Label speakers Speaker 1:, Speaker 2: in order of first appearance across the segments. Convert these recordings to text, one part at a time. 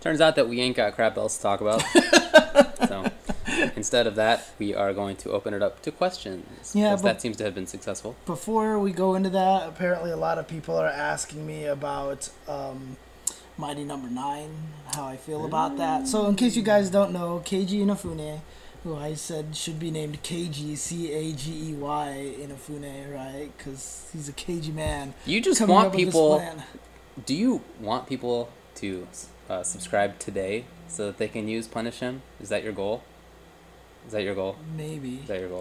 Speaker 1: Turns out that we ain't got crap else to talk about. So instead of that, we are going to open it up to questions.
Speaker 2: Yeah,
Speaker 1: that seems to have been successful.
Speaker 2: Before we go into that, apparently a lot of people are asking me about Mighty Number 9, how I feel about that. So in case you guys don't know, Keiji Inafune, who I said should be named Keiji, C-A-G-E-Y Inafune, right? Because he's a Keiji man.
Speaker 1: You just want people... Do you want people to subscribe today so that they can use PunishHim? Is that your goal? Is that your goal?
Speaker 2: Maybe.
Speaker 1: Is that your goal?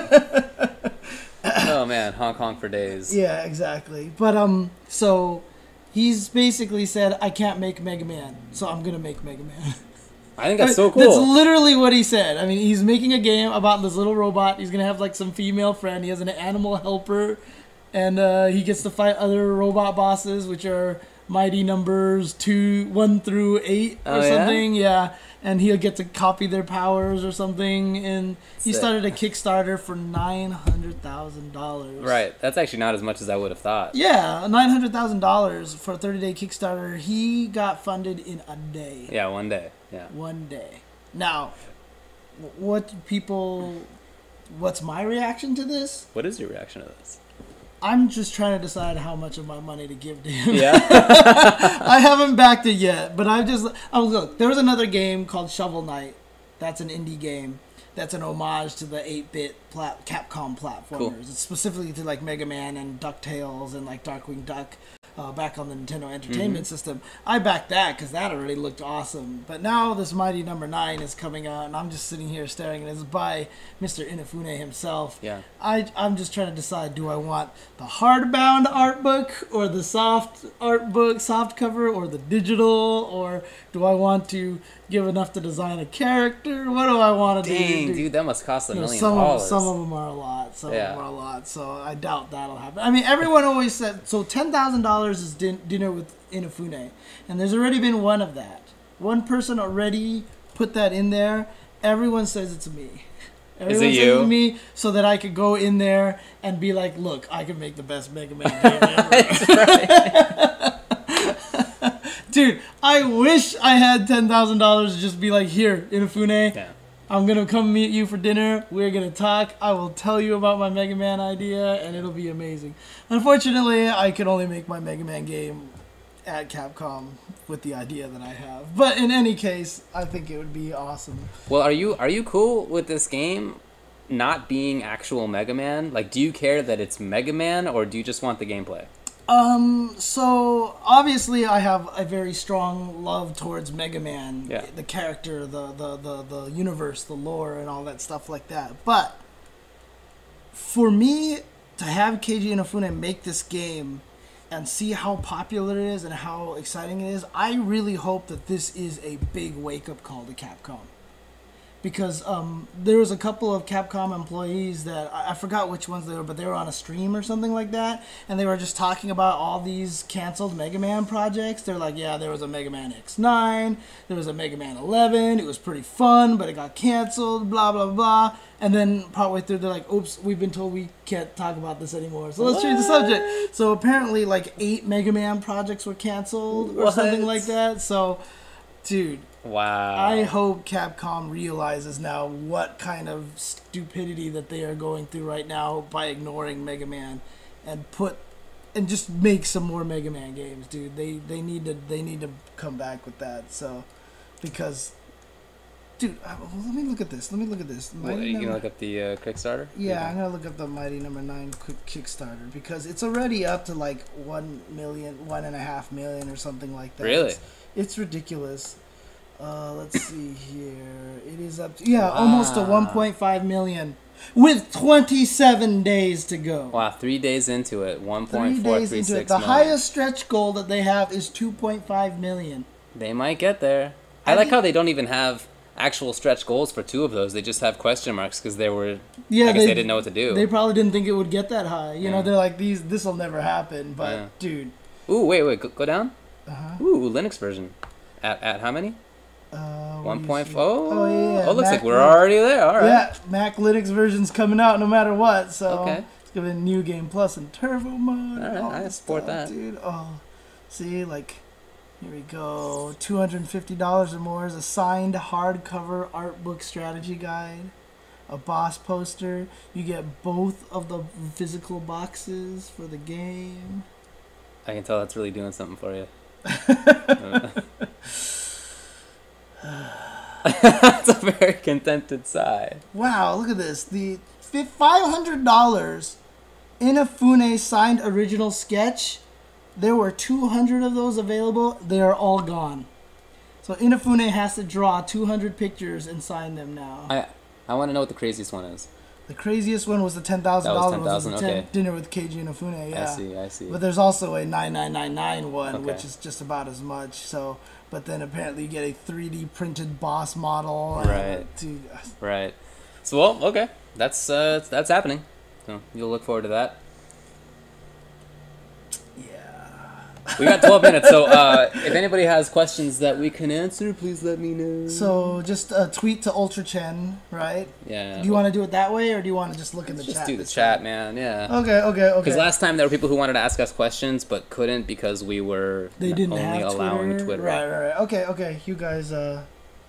Speaker 1: Oh man, HonkHonk for days.
Speaker 2: Yeah, exactly. But so he's basically said, I can't make Mega Man, so I'm gonna make Mega Man.
Speaker 1: I think that's so cool.
Speaker 2: That's literally what he said. I mean, he's making a game about this little robot. He's gonna have like some female friend. He has an animal helper, and he gets to fight other robot bosses, which are Mighty Numbers 1 through 8 or something. Yeah, and he'll get to copy their powers or something. And he started a Kickstarter for $900,000.
Speaker 1: Right, that's actually not as much as I would have thought.
Speaker 2: Yeah, $900,000 for a 30-day Kickstarter. He got funded in a day.
Speaker 1: Yeah, one day. Yeah,
Speaker 2: one day. Now, what's my reaction to this?
Speaker 1: What is your reaction to this?
Speaker 2: I'm just trying to decide how much of my money to give to him.
Speaker 1: Yeah.
Speaker 2: I haven't backed it yet, but look, there was another game called Shovel Knight. That's an indie game. That's an homage to the 8-bit Capcom platformers.
Speaker 1: Cool.
Speaker 2: It's specifically to like Mega Man and DuckTales and like Darkwing Duck back on the Nintendo Entertainment System. I backed that because that already looked awesome. But now this Mighty Number 9 is coming out, and I'm just sitting here staring at it. It's by Mr. Inafune himself.
Speaker 1: Yeah.
Speaker 2: I'm just trying to decide, do I want the hardbound art book or the soft art book, soft cover, or the digital, or do I want to give enough to design a character? What do I want to do?
Speaker 1: Dang, dude, that must cost $1 million.
Speaker 2: Some of them are a lot. Some of them are a lot. So I doubt that'll happen. I mean, everyone always said, so $10,000 is dinner with Inafune. And there's already been one of that. One person already put that in there. Everyone says it's me. Everyone
Speaker 1: is it
Speaker 2: says
Speaker 1: you?
Speaker 2: It's me, so that I could go in there and be like, look, I can make the best Mega Man game ever.
Speaker 1: That's right.
Speaker 2: Dude, I wish I had $10,000 to just be like, here, Inafune, I'm going to come meet you for dinner. We're going to talk. I will tell you about my Mega Man idea, and it'll be amazing. Unfortunately, I could only make my Mega Man game at Capcom with the idea that I have. But in any case, I think it would be awesome.
Speaker 1: Well, are you cool with this game not being actual Mega Man? Like, do you care that it's Mega Man, or do you just want the gameplay?
Speaker 2: So obviously I have a very strong love towards Mega Man, the character, the universe, the lore, and all that stuff like that. But for me to have Keiji Inafune make this game and see how popular it is and how exciting it is, I really hope that this is a big wake-up call to Capcom. Because there was a couple of Capcom employees that, I forgot which ones they were, but they were on a stream or something like that, and they were just talking about all these canceled Mega Man projects. They're like, yeah, there was a Mega Man X9, there was a Mega Man 11, it was pretty fun, but it got canceled, blah, blah, blah. And then partway through, they're like, oops, we've been told we can't talk about this anymore, so let's change the subject. So apparently, like, 8 Mega Man projects were canceled or something like that. So, dude.
Speaker 1: Wow.
Speaker 2: I hope Capcom realizes now what kind of stupidity that they are going through right now by ignoring Mega Man and just make some more Mega Man games, dude. They need to come back with that. So, because, dude, let me look at this.
Speaker 1: What, are you gonna look up the Kickstarter?
Speaker 2: Yeah, I'm gonna look up the Mighty Number 9 Kickstarter because it's already up to like 1 million, 1.5 million or something like that.
Speaker 1: Really?
Speaker 2: It's ridiculous. Let's see here. It is up to, almost to 1.5 million with 27 days to go.
Speaker 1: Wow, 3 days into it, 1.436 million.
Speaker 2: The highest stretch goal that they have is 2.5 million.
Speaker 1: They might get there. I like how they don't even have actual stretch goals for 2 of those. They just have question marks because they were. I guess they didn't know what to do.
Speaker 2: They probably didn't think it would get that high. You know, they're like, this will never happen. But dude.
Speaker 1: Ooh, wait, go down. Ooh, Linux version. At how many? 1.4.
Speaker 2: Oh yeah.
Speaker 1: Oh, looks like we're already there. All right.
Speaker 2: Yeah, Mac Linux version's coming out no matter what. So
Speaker 1: okay.
Speaker 2: It's gonna be New Game Plus and Turbo mode.
Speaker 1: All right, I support that,
Speaker 2: dude. Oh, see, like, Here we go. $250 or more is a signed hardcover art book strategy guide. A boss poster. You get both of the physical boxes for the game.
Speaker 1: I can tell that's really doing something for you. That's a very contented sigh.
Speaker 2: Wow, look at this. The $500 Inafune signed original sketch. There were 200 of those available. They are all gone. So Inafune has to draw 200 pictures and sign them now.
Speaker 1: I want to know what the craziest one is.
Speaker 2: The craziest one was the $10,000 one. Was the
Speaker 1: okay.
Speaker 2: Dinner with Keiji Inafune, yeah.
Speaker 1: I see.
Speaker 2: But there's also a 9999 one,
Speaker 1: okay.
Speaker 2: which is just about as much. So, but then apparently you get a 3D printed boss model.
Speaker 1: Right. Right. So, well, okay. That's happening. So you'll look forward to that. We got 12 minutes, so if anybody has questions that we can answer, please let me know.
Speaker 2: So just tweet to UltraChen, right?
Speaker 1: Yeah.
Speaker 2: Do you want to do it that way, or do you want to just look in the chat?
Speaker 1: Just do the chat, man, yeah.
Speaker 2: Okay.
Speaker 1: Because last time there were people who wanted to ask us questions, but couldn't because we were only allowing Twitter.
Speaker 2: Right. Okay. You guys, do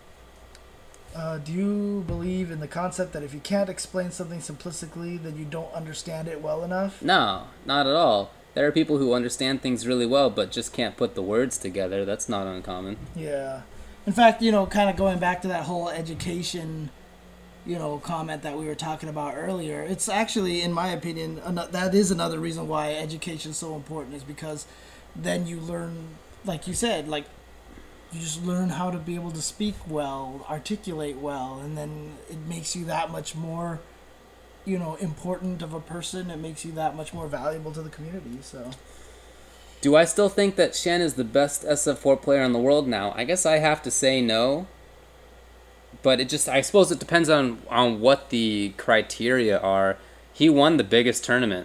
Speaker 2: you believe in the concept that if you can't explain something simplistically, then you don't understand it well enough?
Speaker 1: No, not at all. There are people who understand things really well, but just can't put the words together. That's not uncommon.
Speaker 2: Yeah. In fact, kind of going back to that whole education, comment that we were talking about earlier, it's actually, in my opinion, that is another reason why education is so important, is because then you learn, like you said, like, you just learn how to be able to speak well, articulate well, and then it makes you that much more important of a person. It makes you that much more valuable to the community. So,
Speaker 1: do I still think that Shen is the best SF4 player in the world now? I guess I have to say no. But I suppose it depends on what the criteria are. He won the biggest tournament.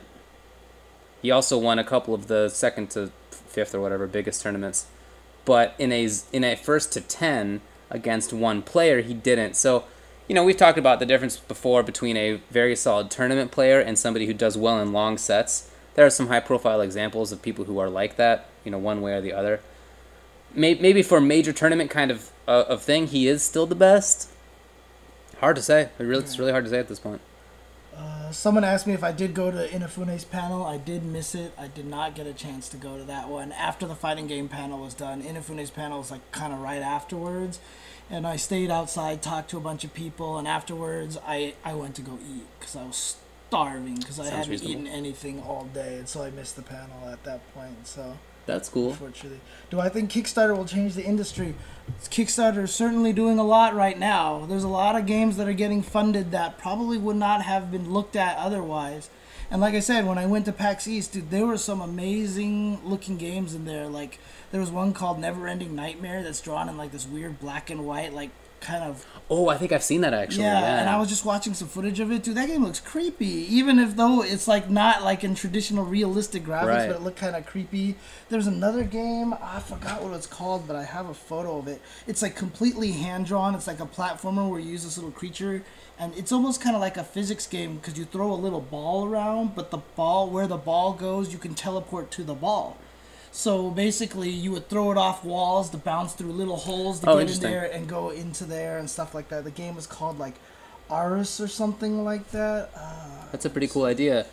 Speaker 1: He also won a couple of the 2nd to 5th or whatever biggest tournaments. But in a 1st to 10 against one player, he didn't. So, we've talked about the difference before between a very solid tournament player and somebody who does well in long sets. There are some high-profile examples of people who are like that, one way or the other. Maybe for a major tournament kind of thing, he is still the best. Hard to say. It's really hard to say at this point.
Speaker 2: Someone asked me if I did go to Inafune's panel. I did miss it. I did not get a chance to go to that one. After the fighting game panel was done, Inafune's panel was kind of right afterwards. And I stayed outside, talked to a bunch of people, and afterwards I went to go eat because I was starving because I hadn't eaten anything all day, and so I missed the panel at that point. So
Speaker 1: that's cool.
Speaker 2: Unfortunately, do I think Kickstarter will change the industry? Kickstarter is certainly doing a lot right now. There's a lot of games that are getting funded that probably would not have been looked at otherwise. And like I said, when I went to PAX East, dude, there were some amazing looking games in there. Like, there was one called Neverending Nightmare that's drawn in like this weird black and white, like, kind of...
Speaker 1: Oh, I think I've seen that actually. Yeah,
Speaker 2: and I was just watching some footage of it. Dude, that game looks creepy. Even though it's like not like in traditional realistic graphics, but it looked kind of creepy. There's another game, I forgot what it's called, but I have a photo of it. It's like completely hand-drawn. It's like a platformer where you use this little creature, and it's almost kind of like a physics game because you throw a little ball around, but where the ball goes, you can teleport to the ball. So basically, you would throw it off walls to bounce through little holes to get in there and go into there and stuff like that. The game is called like Aris or something like that.
Speaker 1: That's a pretty cool idea.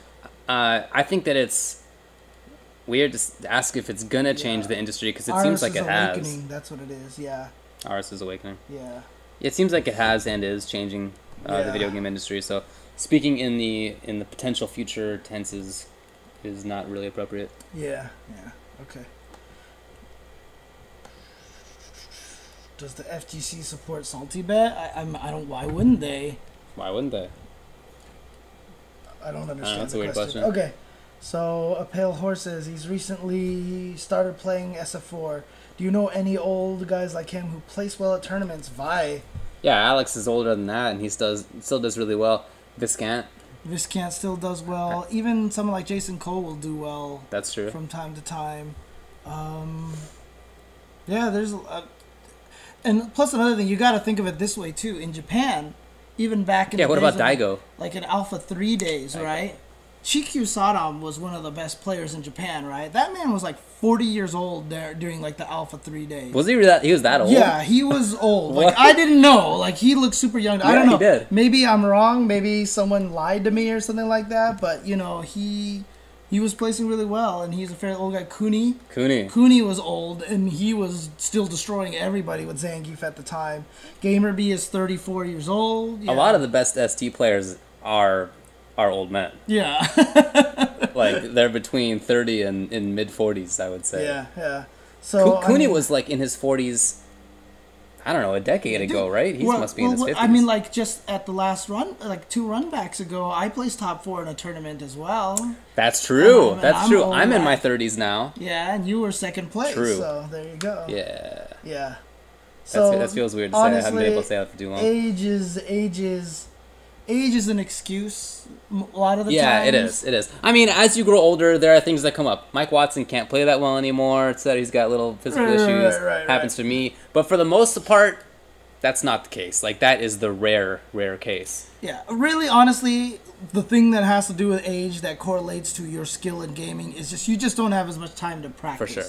Speaker 1: I think that it's weird to ask if it's gonna change the industry because it seems like it has.
Speaker 2: That's what it is. Yeah.
Speaker 1: Aris is Awakening.
Speaker 2: Yeah.
Speaker 1: It seems like it has and is changing the video game industry. So speaking in the potential future tenses is not really appropriate.
Speaker 2: Yeah. Okay. Does the FTC support Salty Bet? I don't. Why wouldn't they?
Speaker 1: Why wouldn't they?
Speaker 2: I don't understand.
Speaker 1: That's a weird question.
Speaker 2: Okay. So A Pale Horse says he's recently started playing SF4. Do you know any old guys like him who place well at tournaments? Vi.
Speaker 1: Yeah, Alex is older than that, and he still does really well. Viscant
Speaker 2: still does well. Even someone like Jason Cole will do well.
Speaker 1: That's true.
Speaker 2: From time to time. Yeah, there's... and plus another thing, you got to think of it this way, too. In Japan, even back in the
Speaker 1: what
Speaker 2: days
Speaker 1: about Daigo?
Speaker 2: Like in Alpha 3 days,
Speaker 1: Daigo.
Speaker 2: right? Chikyu Sadam was one of the best players in Japan, right? That man was like 40 years old there during like the Alpha 3 days.
Speaker 1: Was he that? He was that old?
Speaker 2: Yeah, he was old. Like I didn't know. Like he looked super young. I don't know.
Speaker 1: He did.
Speaker 2: Maybe I'm wrong. Maybe someone lied to me or something like that. But you know, he was placing really well, and he's a fairly old guy. Kuni was old, and he was still destroying everybody with Zangief at the time. Gamer B is 34 years old. Yeah.
Speaker 1: A lot of the best ST players are old men.
Speaker 2: Yeah.
Speaker 1: Like they're between 30 and in mid 40s, I would say.
Speaker 2: Yeah. So
Speaker 1: Kuni was like in his 40s. I don't know, a decade ago, right? He must be in his 50s.
Speaker 2: I mean, like just at the last run, like 2 run backs ago, I placed top 4 in a tournament as well.
Speaker 1: That's true. That's true. I'm in my 30s now.
Speaker 2: Yeah, and you were second place.
Speaker 1: True.
Speaker 2: So there you go.
Speaker 1: Yeah.
Speaker 2: So
Speaker 1: that feels weird to say. I haven't been able to say that for too long.
Speaker 2: Age is an excuse a lot of the time.
Speaker 1: Yeah, it is. I mean, as you grow older, there are things that come up. Mike Watson can't play that well anymore. It's that he's got little physical issues. Happens to me. But for the most part, that's not the case. Like, that is the rare case.
Speaker 2: Yeah, really, honestly, the thing that has to do with age that correlates to your skill in gaming is just you just don't have as much time to practice.
Speaker 1: For sure.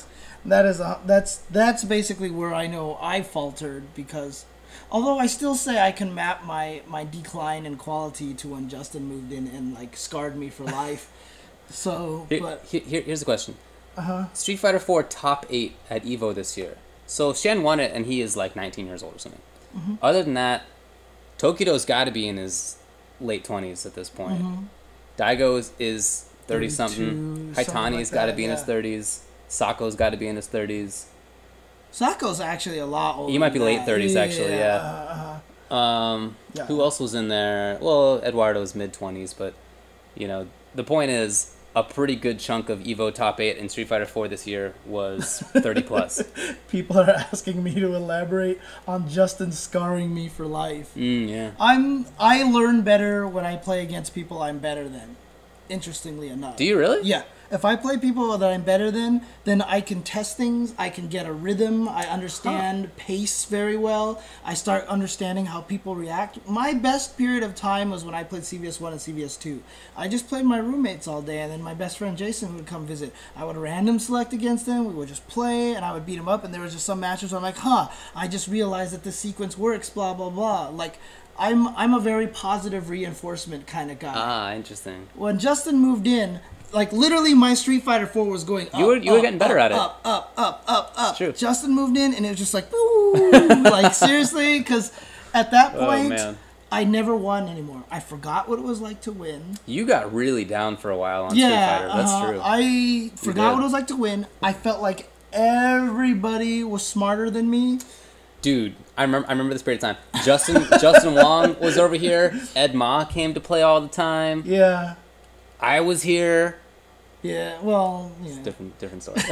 Speaker 2: That's basically where I know I faltered because... Although I still say I can map my decline in quality to when Justin moved in and like scarred me for life. So,
Speaker 1: here's the question. Street Fighter 4 top 8 at Evo this year. So Shen won it, and he is like 19 years old or something. Other than that, Tokido's got to be in his late 20s at this point. Daigo is 30 something. Haitani's got to be in his 30s. Sako's got to be in his 30s.
Speaker 2: Sako's actually a lot older.
Speaker 1: He might be late 30s, actually, yeah. Who else was in there? Well, Eduardo's mid-20s, but, you know, the point is, a pretty good chunk of Evo top 8 in Street Fighter 4 this year was 30+.
Speaker 2: People are asking me to elaborate on Justin scarring me for life.
Speaker 1: Yeah.
Speaker 2: I learn better when I play against people I'm better than, interestingly enough.
Speaker 1: Do you really?
Speaker 2: Yeah. If I play people that I'm better than, then I can test things, I can get a rhythm, I understand pace very well, I start understanding how people react. My best period of time was when I played CVS 1 and CVS 2. I just played my roommates all day, and then my best friend Jason would come visit. I would random select against him, we would just play, and I would beat him up, and there was just some matches where I'm like, I just realized that this sequence works, blah, blah, blah. Like, I'm a very positive reinforcement kind of guy.
Speaker 1: Ah, interesting.
Speaker 2: When Justin moved in, like literally my Street Fighter 4 was going up.
Speaker 1: You were getting better at it.
Speaker 2: Up.
Speaker 1: It's true.
Speaker 2: Justin moved in and it was just like, woo, like seriously, because at that point, I never won anymore. I forgot what it was like to win.
Speaker 1: You got really down for a while on Street Fighter. That's true.
Speaker 2: I forgot what it was like to win. I felt like everybody was smarter than me.
Speaker 1: Dude, I remember this period of time. Justin Wong was over here. Ed Ma came to play all the time.
Speaker 2: Yeah.
Speaker 1: I was here.
Speaker 2: Yeah, well, yeah.
Speaker 1: It's different story.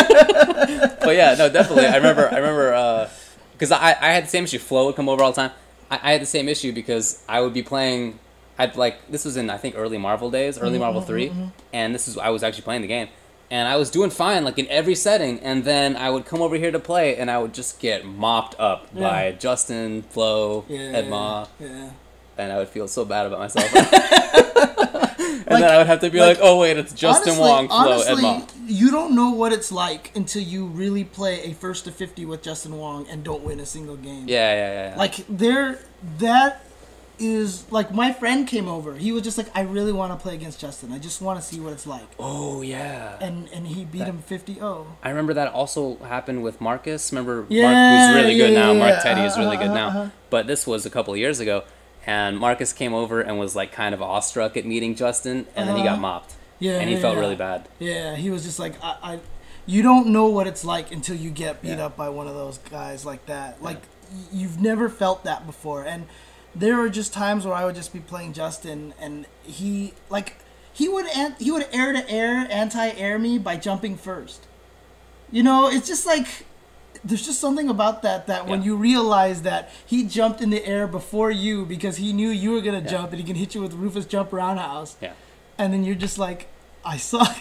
Speaker 1: But yeah, no, definitely. I remember, because I had the same issue. Flo would come over all the time. I had the same issue because I would be playing. This was in I think early Marvel days, early Marvel 3, and I was actually playing the game, and I was doing fine like in every setting, and then I would come over here to play, and I would just get mopped up by Justin, Flo, Ed Ma, and I would feel so bad about myself. And then I would have to be like, oh wait, it's Justin Wong, Flo, Ed Ma.
Speaker 2: You don't know what it's like until you really play a 1st to 50 with Justin Wong and don't win a single game.
Speaker 1: Yeah.
Speaker 2: Like that is like my friend came over. He was just like, I really want to play against Justin. I just want to see what it's like.
Speaker 1: Oh yeah.
Speaker 2: And he beat him 50-0.
Speaker 1: I remember that also happened with Marcus. Remember Mark, who's really good now. Mark Teddy is really good now. But this was a couple of years ago. And Marcus came over and was like kind of awestruck at meeting Justin, and then he got mopped. Yeah, and he felt really bad.
Speaker 2: Yeah, he was just like, you don't know what it's like until you get beat up by one of those guys like that. Like you've never felt that before. And there were just times where I would just be playing Justin, and he would air to air anti-air me by jumping first. You know, it's just like. There's just something about that when you realize that he jumped in the air before you because he knew you were going to jump and he can hit you with Rufus Jump Roundhouse. Yeah. And then you're just like, I suck.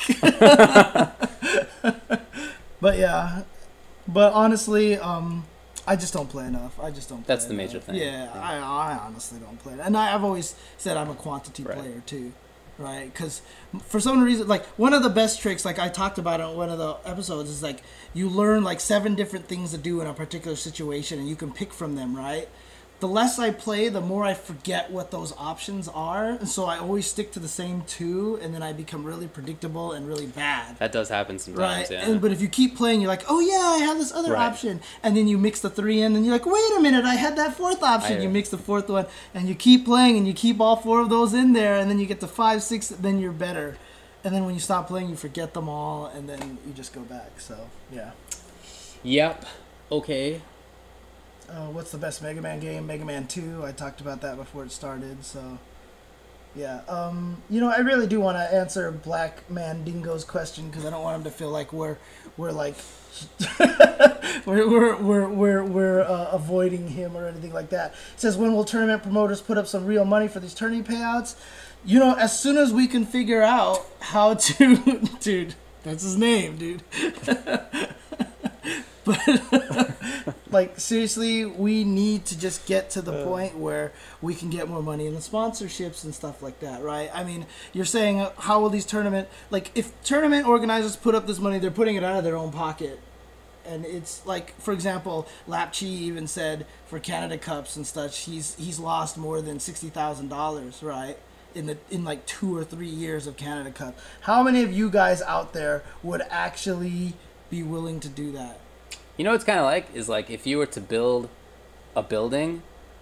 Speaker 2: But yeah. But honestly, I just don't play enough.
Speaker 1: That's the major thing.
Speaker 2: Yeah, I honestly don't play. And I've always said I'm a quantity player too. right? Because for some reason, like, one of the best tricks, like I talked about on one of the episodes, is like you learn like 7 different things to do in a particular situation, and you can pick from them, right? The less I play, the more I forget what those options are, and so I always stick to the same 2, and then I become really predictable and really bad.
Speaker 1: That does happen sometimes,
Speaker 2: right?
Speaker 1: yeah.
Speaker 2: But if you keep playing, you're like, oh yeah, I have this other option, and then you mix the 3 in, and you're like, wait a minute, I had that 4th option. You mix the 4th one, and you keep playing, and you keep all 4 of those in there, and then you get to 5, 6, then you're better. And then when you stop playing, you forget them all, and then you just go back. So yeah.
Speaker 1: Yep. Okay.
Speaker 2: What's the best Mega Man game? Mega Man 2. I talked about that before it started, so yeah. I really do want to answer Black Man Dingo's question because I don't want him to feel like we're like we're avoiding him or anything like that. It says, when will tournament promoters put up some real money for these tourney payouts? As soon as we can figure out how to, dude. That's his name, dude. But like, seriously, we need to just get to the point where we can get more money in the sponsorships and stuff like that, right? I mean, you're saying, how will these if tournament organizers put up this money, they're putting it out of their own pocket. And it's like, for example, Lapchi even said for Canada Cups and such, he's lost more than $60,000, right? In like 2 or 3 years of Canada Cup. How many of you guys out there would actually be willing to do that?
Speaker 1: You know what it's kind of like? Is like if you were to build a building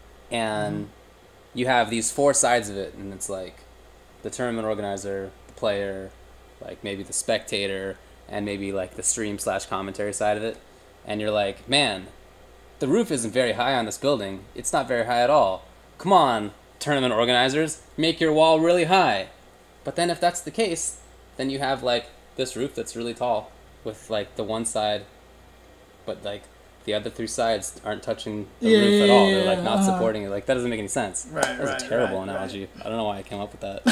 Speaker 1: and you have these 4 sides of it, and it's like the tournament organizer, the player, like maybe the spectator, and maybe like the stream/commentary side of it. And you're like, man, the roof isn't very high on this building. It's not very high at all. Come on, tournament organizers, make your wall really high. But then if that's the case, then you have like this roof that's really tall with like the one side, but like the other 3 sides aren't touching the roof at all. They're like not supporting it. Like, that doesn't make any sense.
Speaker 2: Right,
Speaker 1: That's a terrible analogy. I don't know why I came up with that.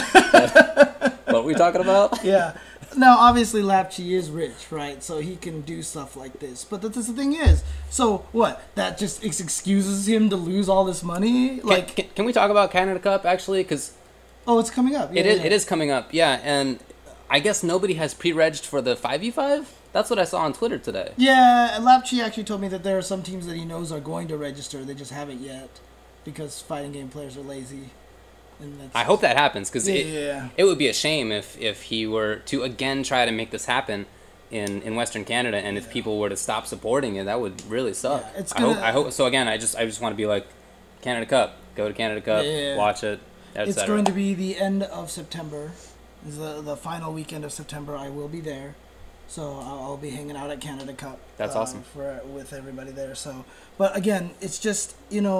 Speaker 1: What are we talking about?
Speaker 2: Yeah. Now, obviously, Lapchi is rich, right? So he can do stuff like this. But that's the thing is, so what? That just excuses him to lose all this money? Like,
Speaker 1: can we talk about Canada Cup, actually? Because
Speaker 2: it's coming up.
Speaker 1: Yeah, it is coming up, yeah. And I guess nobody has pre-regged for the 5v5? That's what I saw on Twitter today.
Speaker 2: Yeah, Lapchi actually told me that there are some teams that he knows are going to register. They just haven't yet because fighting game players are lazy. And
Speaker 1: I hope that happens because it would be a shame if he were to again try to make this happen in Western Canada, and if people were to stop supporting it, that would really suck. Yeah, I hope. So again, I just want to be like, Canada Cup, go to Canada Cup, watch it.
Speaker 2: It's going to be the end of September. It's the final weekend of September. I will be there. So I'll be hanging out at Canada Cup.
Speaker 1: That's awesome.
Speaker 2: With everybody there. So, but again, it's just,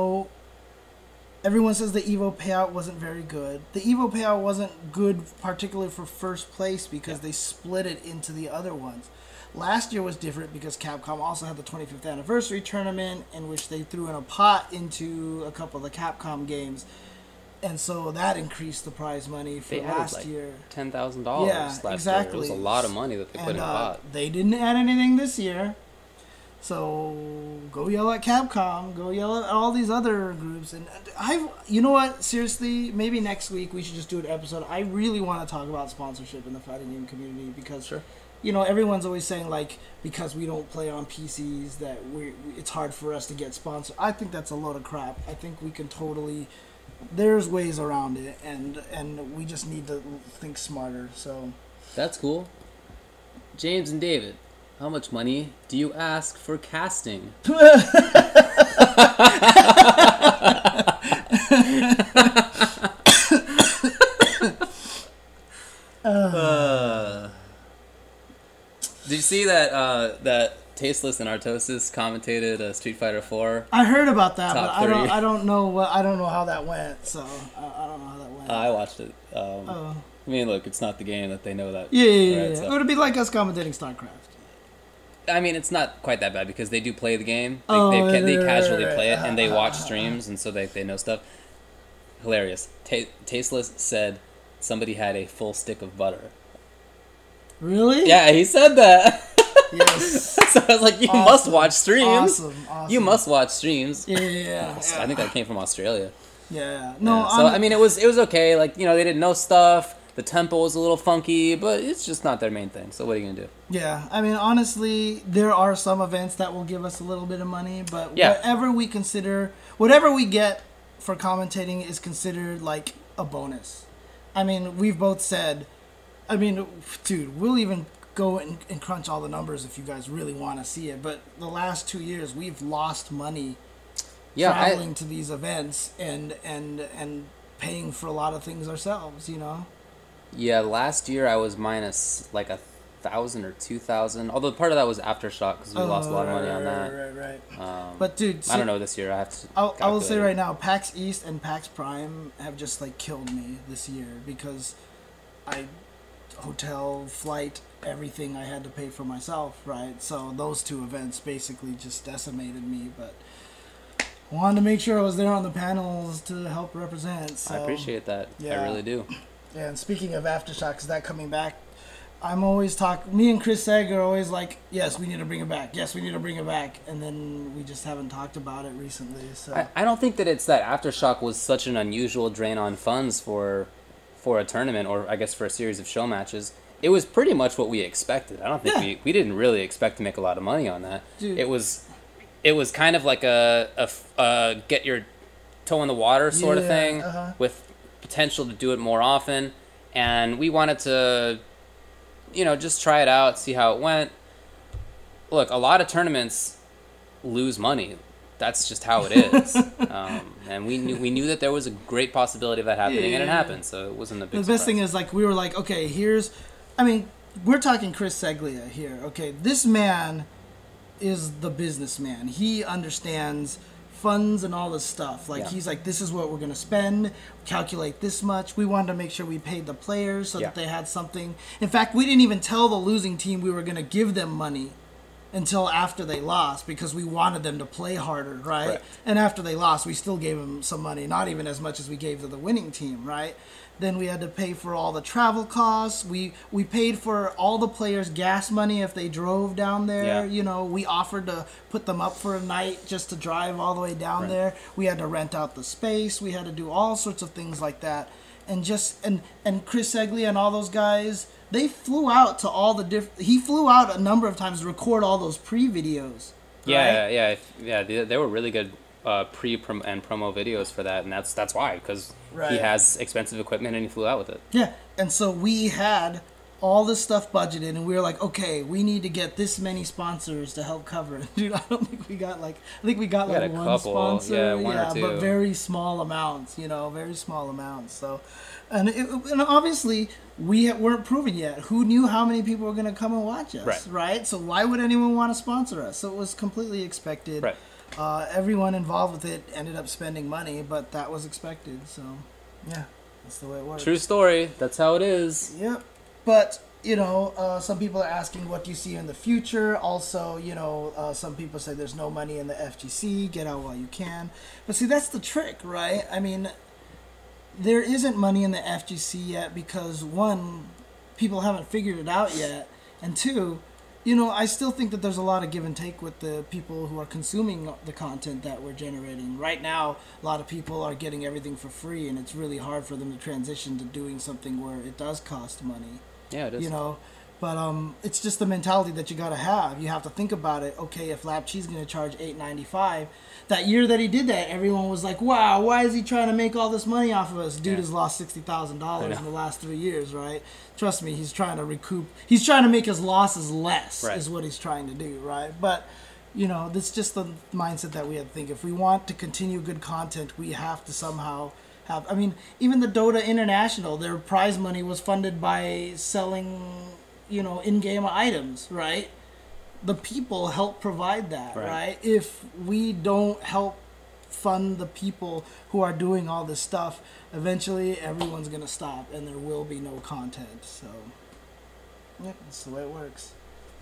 Speaker 2: everyone says the Evo payout wasn't very good. The Evo payout wasn't good, particularly for first place, because they split it into the other ones. Last year was different because Capcom also had the 25th anniversary tournament, in which they threw in a pot into a couple of the Capcom games. And so that increased the prize money for last year.
Speaker 1: $10,000 last
Speaker 2: exactly.
Speaker 1: year. It was a lot of money that they put in the pot.
Speaker 2: They didn't add anything this year. So go yell at Capcom. Go yell at all these other groups. And you know what? Seriously, maybe next week we should just do an episode. I really want to talk about sponsorship in the fighting game community because, everyone's always saying like because we don't play on PCs that it's hard for us to get sponsored. I think that's a load of crap. I think we can totally. There's ways around it, and we just need to think smarter. So
Speaker 1: that's cool. James and David, how much money do you ask for casting? Did you see that Tasteless and Artosis commentated Street Fighter 4?
Speaker 2: I heard about that, but I don't know how that went. So I don't know how that went.
Speaker 1: I watched it. I mean, look, it's not the game that they know that.
Speaker 2: Yeah. So. It would be like us commentating StarCraft.
Speaker 1: I mean, it's not quite that bad because they do play the game. They casually play it, and they watch streams, and so they know stuff. Hilarious. Tasteless said somebody had a full stick of butter.
Speaker 2: Really?
Speaker 1: Yeah, he said that.
Speaker 2: Yes.
Speaker 1: So I was like, you must watch streams.
Speaker 2: Awesome.
Speaker 1: You must watch streams.
Speaker 2: Yeah.
Speaker 1: I think that came from Australia.
Speaker 2: Yeah. No.
Speaker 1: So I mean, it was okay. Like, they didn't know stuff. the tempo was a little funky, but it's just not their main thing. So what are you gonna do?
Speaker 2: Yeah, I mean, honestly, there are some events that will give us a little bit of money, but whatever we get for commentating is considered like a bonus. I mean, we've both said, I mean, dude, we'll even go and crunch all the numbers if you guys really want to see it. But the last 2 years, we've lost money traveling to these events and paying for a lot of things ourselves, you know?
Speaker 1: Yeah, last year I was minus like 1,000 or 2,000. Although part of that was Aftershock because we lost a lot of money on that.
Speaker 2: Right. But dude,
Speaker 1: I don't know this year. I have to.
Speaker 2: I will say right now, PAX East and PAX Prime have just like killed me this year because hotel, flight, everything I had to pay for myself, right? So those two events basically just decimated me, but wanted to make sure I was there on the panels to help represent. So,
Speaker 1: I appreciate that. Yeah. I really do.
Speaker 2: Yeah, and speaking of Aftershock, is that coming back? I'm always me and Chris Seg are always like, yes, we need to bring it back. Yes, we need to bring it back. And then we just haven't talked about it recently. So
Speaker 1: I don't think that it's that Aftershock was such an unusual drain on funds for a tournament, or I guess for a series of show matches. It was pretty much what we expected. I don't think we didn't really expect to make a lot of money on that.
Speaker 2: Dude.
Speaker 1: It was kind of like a get your toe in the water sort of thing with potential to do it more often, and we wanted to, just try it out, see how it went. Look, a lot of tournaments lose money. That's just how it is. And we knew that there was a great possibility of that happening, and it happened, so it wasn't a big surprise.
Speaker 2: The best thing is, like, we were like, okay, we're talking Chris Seglia here, okay? This man is the businessman. He understands funds and all this stuff. Like, he's like, this is what we're going to spend, calculate this much. We wanted to make sure we paid the players so that they had something. In fact, we didn't even tell the losing team we were going to give them money until after they lost because we wanted them to play harder, right? And after they lost, we still gave them some money, not even as much as we gave to the winning team, right? Then we had to pay for all the travel costs. We paid for all the players' gas money if they drove down there. We offered to put them up for a night just to drive all the way down there. We had to rent out the space. We had to do all sorts of things like that. And and Chris Seglia and all those guys, they flew out to all the he flew out a number of times to record all those pre-videos. Right?
Speaker 1: Yeah. They were really good pre and promo videos for that, and that's why, because he has expensive equipment and he flew out with it.
Speaker 2: Yeah, and so we had all this stuff budgeted, and we were like, okay, we need to get this many sponsors to help cover it. Dude, I don't think we got like one
Speaker 1: couple,
Speaker 2: sponsor,
Speaker 1: one or two,
Speaker 2: but very small amounts, very small amounts. So, and obviously we weren't proven yet. Who knew how many people were going to come and watch us, right? So why would anyone want to sponsor us? So it was completely expected.
Speaker 1: Right.
Speaker 2: Everyone involved with it ended up spending money, but that was expected. So, yeah, that's the way it works.
Speaker 1: True story. That's how it is.
Speaker 2: Yep. But, some people are asking, what do you see in the future? Also, some people say there's no money in the FGC. Get out while you can. But see, that's the trick, right? I mean, there isn't money in the FGC yet because, one, people haven't figured it out yet. And two, I still think that there's a lot of give and take with the people who are consuming the content that we're generating. Right now, a lot of people are getting everything for free, and it's really hard for them to transition to doing something where it does cost money.
Speaker 1: Yeah, it is.
Speaker 2: But it's just the mentality that you got to have. You have to think about it. Okay, if Lap Chee's going to charge $8.95, that year that he did that, everyone was like, wow, why is he trying to make all this money off of us? Dude has lost $60,000 in the last 3 years, right? Trust me, he's trying to recoup. He's trying to make his losses less is what he's trying to do, right? But, that's just the mindset that we have to think. If we want to continue good content, we have to somehow have... I mean, even the Dota International, their prize money was funded by selling... in-game items, right? The people help provide that, right? If we don't help fund the people who are doing all this stuff, eventually everyone's going to stop and there will be no content. So, yeah, that's the way it works.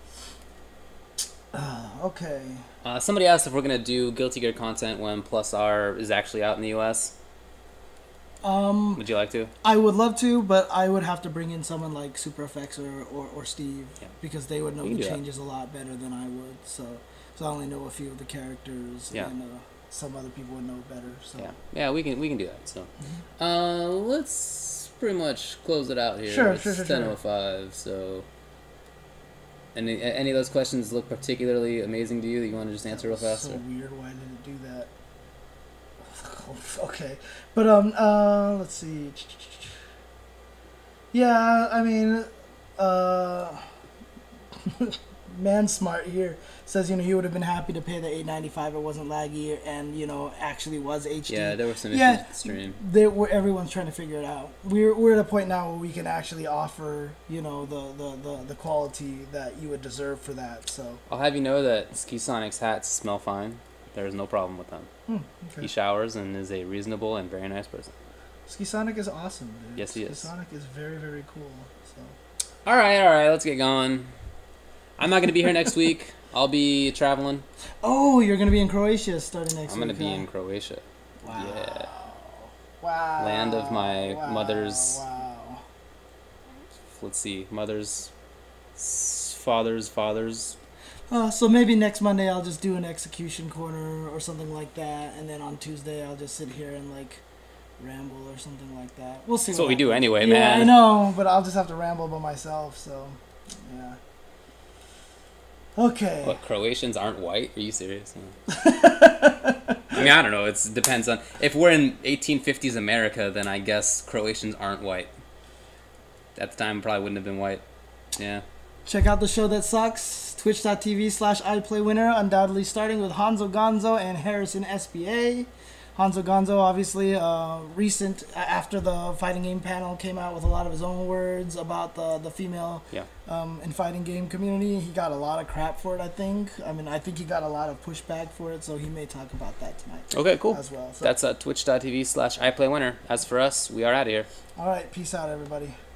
Speaker 2: Okay.
Speaker 1: Somebody asked if we're going to do Guilty Gear content when Plus R is actually out in the US. Would you like to?
Speaker 2: I would love to, but I would have to bring in someone like SuperFX or Steve because they would know the changes a lot better than I would. So I only know a few of the characters, and some other people would know better. So
Speaker 1: yeah, we can do that. So let's pretty much close it out here.
Speaker 2: Sure,
Speaker 1: it's
Speaker 2: sure.
Speaker 1: 10:05, so... Any of those questions look particularly amazing to you that you want to just answer real fast?
Speaker 2: So weird. Why did it do that? Okay, but let's see. Yeah, I mean, Man Smart here says, you know, he would have been happy to pay the $8.95. It wasn't laggy, and you know, actually was HD.
Speaker 1: Yeah, there were some issues with the stream.
Speaker 2: Everyone's trying to figure it out. We're at a point now where we can actually offer, you know, the quality that you would deserve for that. So
Speaker 1: I'll have you know that Ski Sonic's hats smell fine. There's no problem with them.
Speaker 2: Okay.
Speaker 1: He showers and is a reasonable and very nice person.
Speaker 2: Ski Sonic is awesome, dude.
Speaker 1: Yes, he is.
Speaker 2: Ski Sonic is very, very cool. So.
Speaker 1: All right, let's get going. I'm not going to be here next week. I'll be traveling.
Speaker 2: Oh, you're going to be in Croatia starting next week.
Speaker 1: I'm going to be in Croatia.
Speaker 2: Wow.
Speaker 1: Yeah.
Speaker 2: Wow.
Speaker 1: Land of my mother's...
Speaker 2: Wow.
Speaker 1: Let's see. Mother's... Father's...
Speaker 2: So maybe next Monday I'll just do an execution corner or something like that, and then on Tuesday I'll just sit here and like ramble or something like that. We'll see.
Speaker 1: That's what we do anyway,
Speaker 2: man.
Speaker 1: man.
Speaker 2: I know, but I'll just have to ramble by myself. So, yeah. Okay.
Speaker 1: What, Croatians aren't white? Are you serious? I mean, I don't know. It depends on... If we're in 1850s America, then I guess Croatians aren't white. At the time, probably wouldn't have been white. Yeah.
Speaker 2: Check out the show that sucks. Twitch.tv/iPlayWinner. Undoubtedly starting with Hanzo Gonzo and Harrison SBA. Hanzo Gonzo, obviously, recent, after the fighting game panel, came out with a lot of his own words about the female and fighting game community. He got a lot of crap for it, I think. I mean, I think he got a lot of pushback for it, so he may talk about that tonight.
Speaker 1: Okay, cool.
Speaker 2: As well. So.
Speaker 1: That's twitch.tv/iPlayWinner. As for us, we are out of here.
Speaker 2: All right, peace out, everybody.